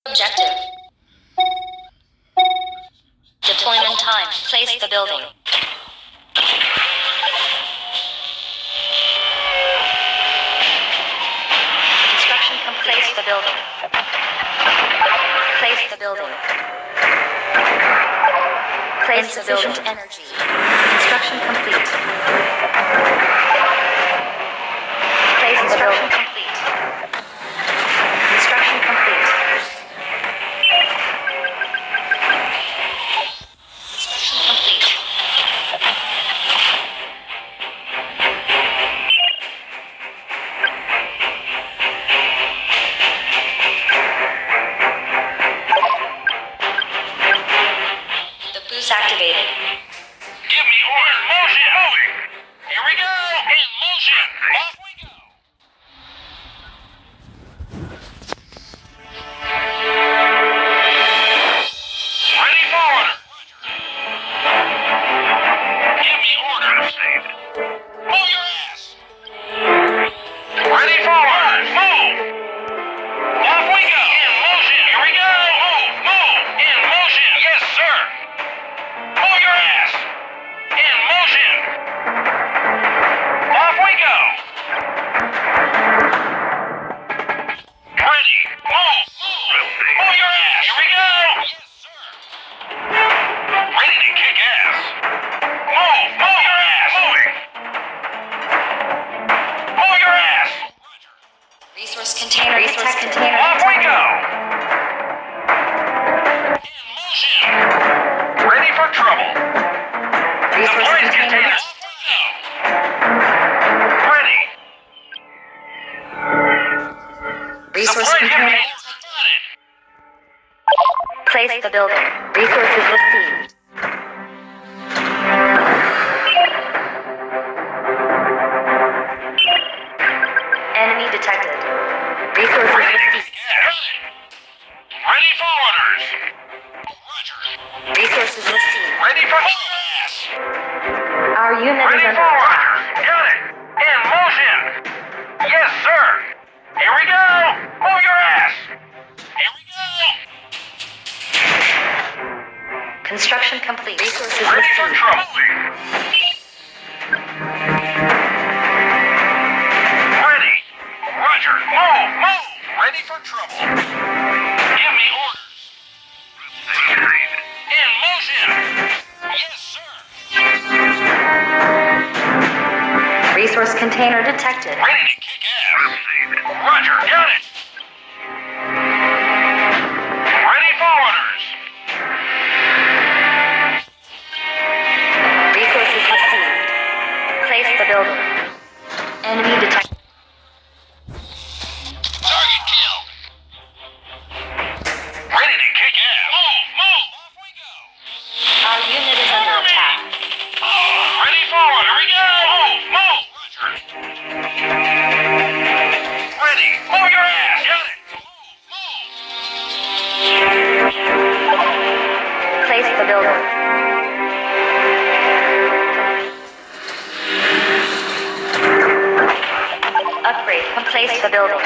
Objective. Deployment time. Place the building. Construction complete. Place the building. Place the building. Place sufficient energy. Construction complete. Place the building complete. Construction complete. Construction complete. The boost activated. Give me order. In motion. Moving. Here we go. In motion. Off we go. Ready for order. Give me orders. Move your ass. Ready for orders. Move. Off we go. In motion. Here we go. Move. In motion. Yes, sir. Move your ass. In motion. Off we go. Ready. Move. Move your ass. Here we go. Yes, sir. Ready to kick ass. Move. Move your ass. Moving. Move your ass. Resource container. Resource container. Off we go. In motion. Ready for trouble. Resource Deploy container. container. Off we go. Ready. Resource Deploy container. container. Started. Place the building. Resources received. Enemy detected. Resources Ready to received. kick ass. Ready for orders. Roger. Resources received. Ready for ass. Our unit is Ready under for attack. orders. Got it. In motion. Yes, sir. Here we go. Move your ass. Here we go. Construction complete. Resources Ready for received. trouble. Ready. Roger. Move. Ready for trouble. Give me orders. In motion. Yes, sir. Resource container detected. Ready to kick ass. Roger. Got it. Ready for orders. Resources received. Place the building. Enemy detected. Target killed. Ready to kick ass. Move. Off we go. Our unit is under attack. Ready for order. Here we go. Move. Roger. Ready. Move your ass. Got it. Move. Place the building. Upgrade. Place the building.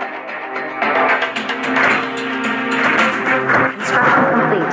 Construction complete.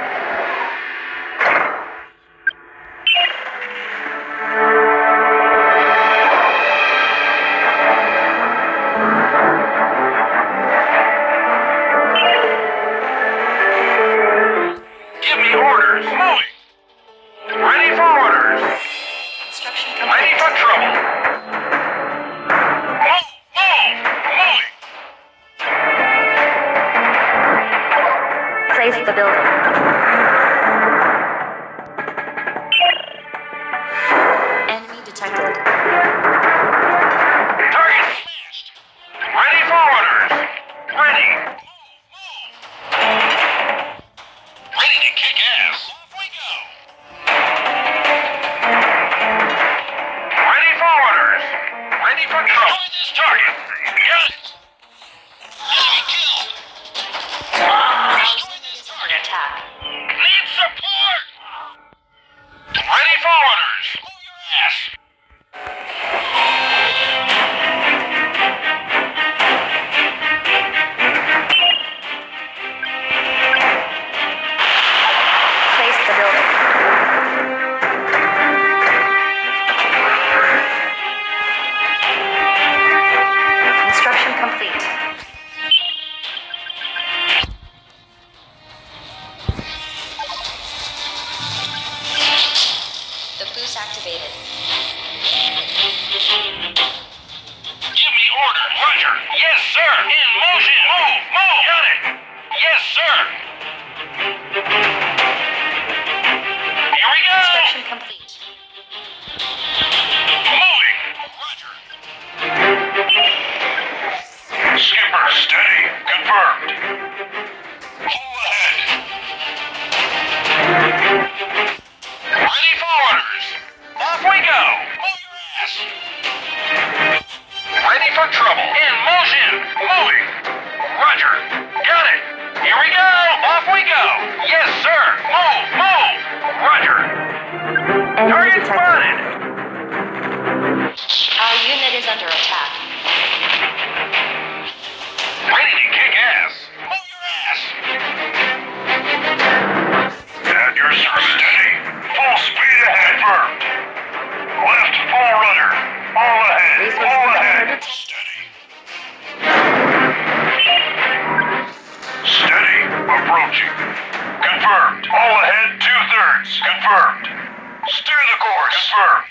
Give me orders. Moving. Ready for orders. Construction Ready complete. for trouble. Move. Moving. Place the building. Enemy detected. Target smashed. Ready for orders. Ready. Ready to kick ass. Off we go. Ready for orders. Ready for trouble. Destroy this target. Got it. Enemy killed. Destroy this Under target. attack. activated. Give me order. Roger. Yes, sir. In motion. Move. Move. Got it. Yes, sir. Here we go. Inspection complete. Moving. Roger. Skipper, steady. Confirmed. Pull ahead. Ready for orders. Off we go. Move your ass. Ready for trouble. In motion. Moving. Roger. Got it. Here we go. Off we go. Yes, sir. Move. Move. Roger. Enemy Target detected. spotted. Our unit is under attack. Ready to kick ass. Move your ass. At your service. Steady. Full speed ahead. Confirmed. Left full rudder. All ahead. Resource All ahead. container detected. Steady. Steady. Approaching. Confirmed. All ahead 2/3. Confirmed. Steer the course. Confirmed.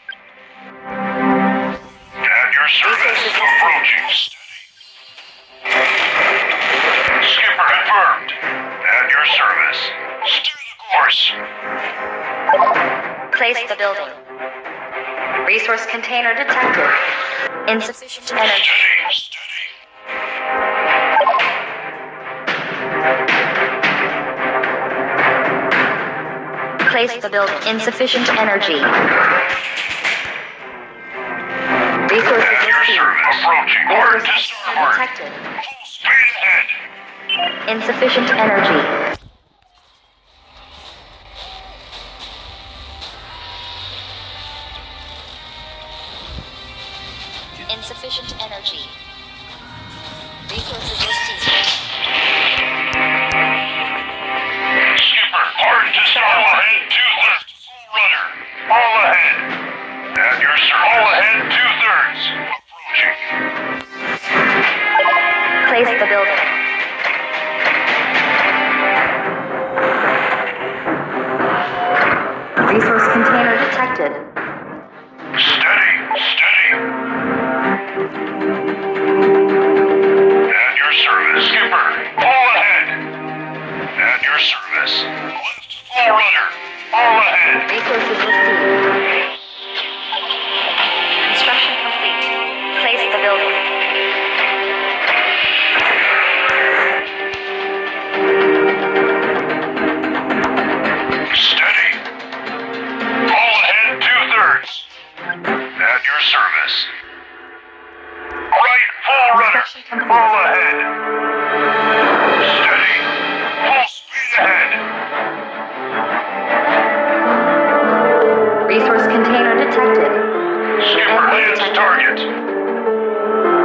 At your service. Approaching. Steady. Skipper confirmed. At your service. Steer the course. Place the building. Resource container detected. Insufficient energy. Steady. Steady. Place the building. Insufficient energy. Resources At your received. service. Approaching. Hard to Resource starboard. detected. Full speed ahead. Insufficient energy. Insufficient energy. Resources received. Skipper, hard to start. All ahead 2/3. Full rudder. All ahead. At your service. All ahead 2/3. Approaching. Place the building. Resource container detected. Steady. Steady. At your service. Skipper, all ahead. At your service. Left full rudder. All ahead. Resources received. Construction complete. Place the building. Steady. All ahead 2/3. At your service. Right full rudder. Construction complete. All ahead. Steady. Full speed ahead. Resource container detected. Skipper Enemy hits detected. target.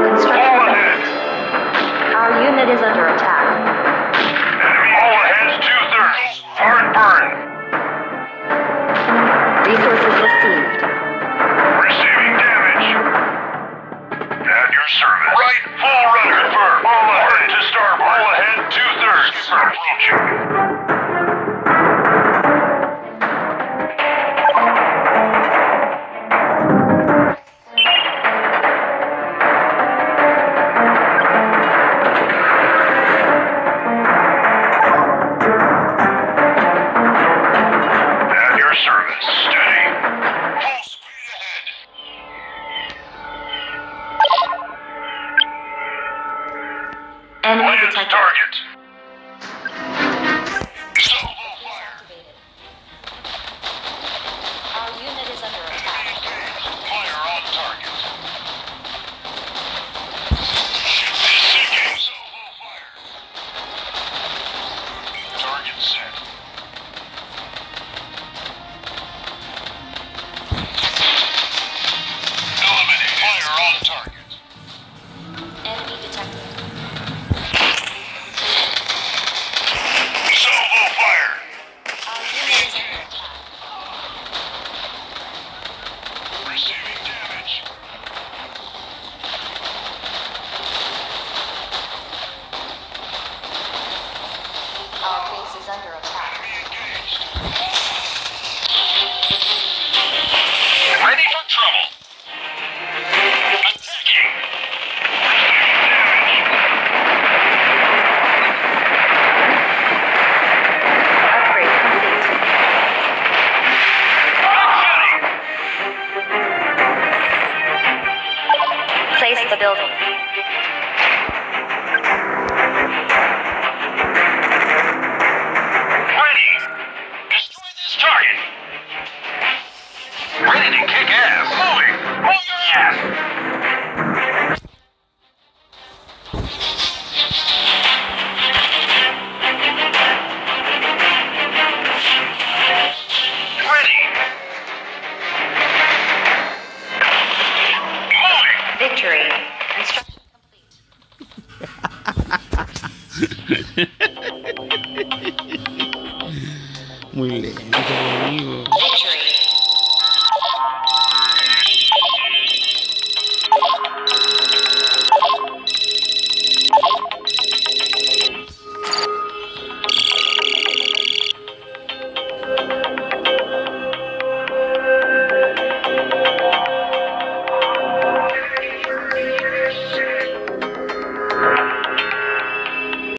Instruction complete. Muy lento, amigo.